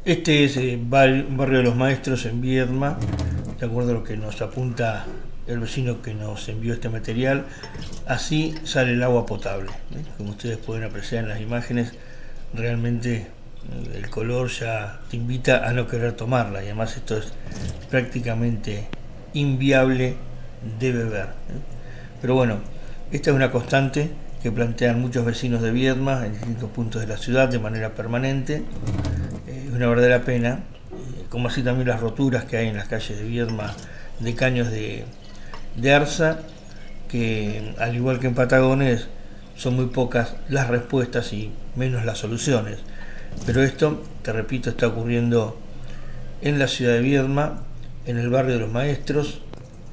Este es Barrio de los Maestros en Viedma, de acuerdo a lo que nos apunta el vecino que nos envió este material. Así sale el agua potable, ¿eh? Como ustedes pueden apreciar en las imágenes, realmente el color ya te invita a no querer tomarla, y además esto es prácticamente inviable de beber, ¿eh? Pero bueno, esta es una constante que plantean muchos vecinos de Viedma en distintos puntos de la ciudad de manera permanente. Es una verdadera pena, como así también las roturas que hay en las calles de Viedma de caños de arza, que al igual que en Patagones son muy pocas las respuestas y menos las soluciones. Pero esto, te repito, está ocurriendo en la ciudad de Viedma, en el barrio de los Maestros,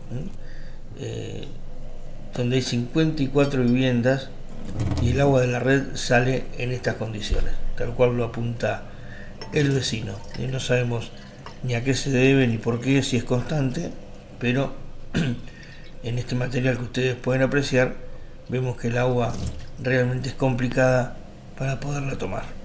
donde hay 54 viviendas y el agua de la red sale en estas condiciones, tal cual lo apunta el vecino. Y no sabemos ni a qué se debe ni por qué, si es constante, pero en este material que ustedes pueden apreciar, vemos que el agua realmente es complicada para poderla tomar.